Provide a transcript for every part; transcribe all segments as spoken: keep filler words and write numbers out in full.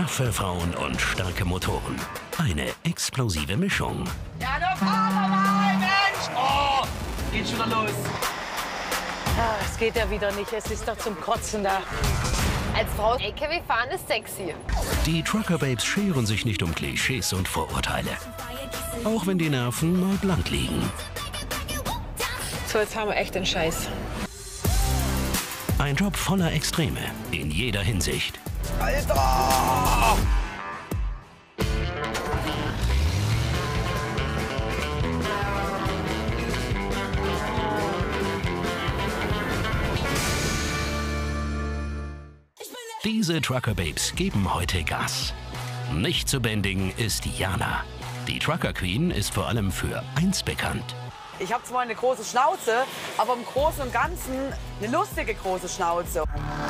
Taffe Frauen und starke Motoren. Eine explosive Mischung. Ja, du fahr doch mal, Mensch! Oh, geht schon wieder los. Ah, es geht ja wieder nicht. Es ist doch zum Kotzen da. Als Frau L K W fahren ist sexy. Die Trucker Babes scheren sich nicht um Klischees und Vorurteile. Auch wenn die Nerven mal blank liegen. So, jetzt haben wir echt den Scheiß. Ein Job voller Extreme in jeder Hinsicht. Alter! Diese Trucker Babes geben heute Gas. Nicht zu bändigen ist Jana. Die Trucker Queen ist vor allem für eins bekannt. Ich habe zwar eine große Schnauze, aber im Großen und Ganzen eine lustige große Schnauze.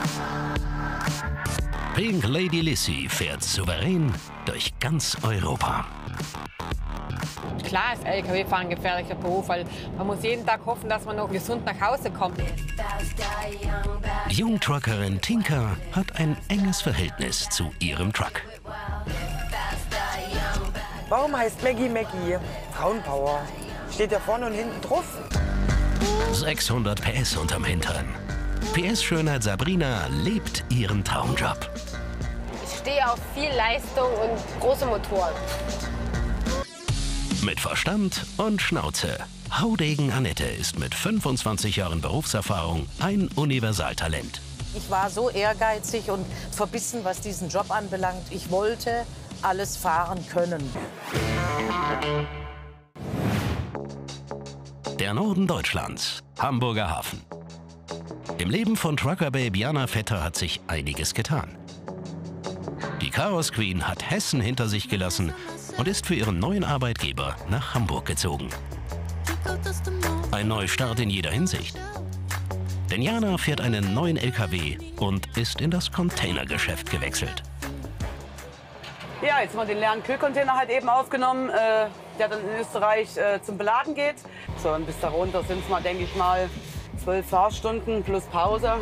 Pink Lady Lissy fährt souverän durch ganz Europa. Klar ist L K W-Fahren ein gefährlicher Beruf, weil man muss jeden Tag hoffen, dass man noch gesund nach Hause kommt. Jungtruckerin Tinka hat ein enges Verhältnis zu ihrem Truck. Warum heißt Maggie Maggie? Frauenpower. Steht ja vorne und hinten drauf. sechshundert P S unterm Hintern. P S-Schönheit Sabrina lebt ihren Traumjob. Ich stehe auf viel Leistung und große Motoren. Mit Verstand und Schnauze. Haudegen Annette ist mit fünfundzwanzig Jahren Berufserfahrung ein Universaltalent. Ich war so ehrgeizig und verbissen, was diesen Job anbelangt. Ich wollte alles fahren können. Der Norden Deutschlands, Hamburger Hafen. Im Leben von Trucker Babe Jana Vetter hat sich einiges getan. Die Chaos Queen hat Hessen hinter sich gelassen und ist für ihren neuen Arbeitgeber nach Hamburg gezogen. Ein Neustart in jeder Hinsicht. Denn Jana fährt einen neuen L K W und ist in das Containergeschäft gewechselt. Ja, jetzt haben wir den leeren Kühlcontainer halt eben aufgenommen, äh, der dann in Österreich äh, zum Beladen geht. So, und bis da runter sind es mal, denke ich mal, zwölf Fahrstunden plus Pause.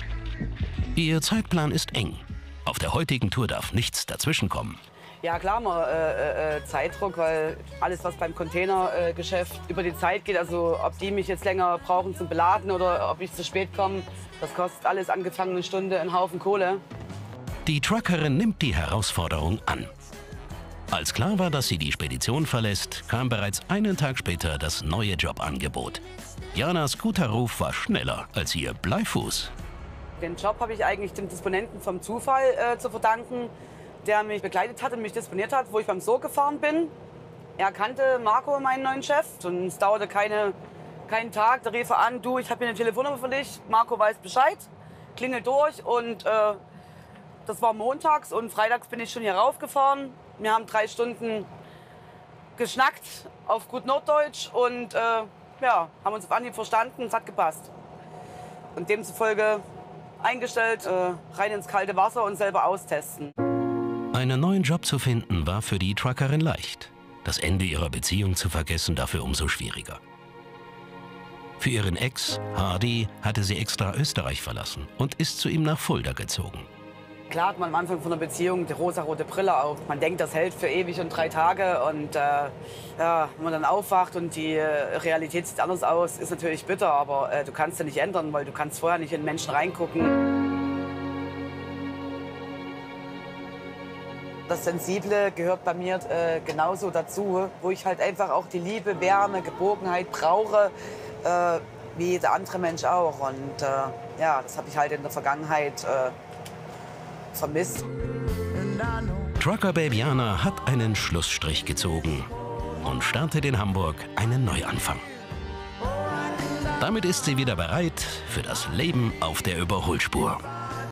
Ihr Zeitplan ist eng. Auf der heutigen Tour darf nichts dazwischenkommen. Ja, klar, mal äh, äh, Zeitdruck, weil alles, was beim Containergeschäft äh, über die Zeit geht, also ob die mich jetzt länger brauchen zum Beladen oder ob ich zu spät komme, das kostet alles angefangen eine Stunde einen Haufen Kohle. Die Truckerin nimmt die Herausforderung an. Als klar war, dass sie die Spedition verlässt, kam bereits einen Tag später das neue Jobangebot. Janas guter Ruf war schneller als ihr Bleifuß. Den Job habe ich eigentlich dem Disponenten vom Zufall äh, zu verdanken, der mich begleitet hat und mich disponiert hat, wo ich beim S O gefahren bin. Er kannte Marco, meinen neuen Chef, und es dauerte keine, keinen Tag. Da rief er an, du, ich habe hier eine Telefonnummer für dich. Marco weiß Bescheid, klingelt durch und äh, das war montags und freitags bin ich schon hier raufgefahren. Wir haben drei Stunden geschnackt auf gut Norddeutsch und äh, ja, haben uns auf Anhieb verstanden, es hat gepasst. Und demzufolge eingestellt, äh, rein ins kalte Wasser und selber austesten. Einen neuen Job zu finden war für die Truckerin leicht. Das Ende ihrer Beziehung zu vergessen dafür umso schwieriger. Für ihren Ex, Hardy, hatte sie extra Österreich verlassen und ist zu ihm nach Fulda gezogen. Klar hat man am Anfang von der Beziehung die rosarote Brille auf. Man denkt, das hält für ewig und drei Tage. Und äh, ja, wenn man dann aufwacht und die äh, Realität sieht anders aus, ist natürlich bitter. Aber äh, du kannst ja nicht ändern, weil du kannst vorher nicht in Menschen reingucken. Das Sensible gehört bei mir äh, genauso dazu, wo ich halt einfach auch die Liebe, Wärme, Geborgenheit brauche, äh, wie jeder andere Mensch auch. Und äh, ja, das habe ich halt in der Vergangenheit äh, vermisst. Trucker Babe Jana hat einen Schlussstrich gezogen und startet in Hamburg einen Neuanfang. Damit ist sie wieder bereit für das Leben auf der Überholspur.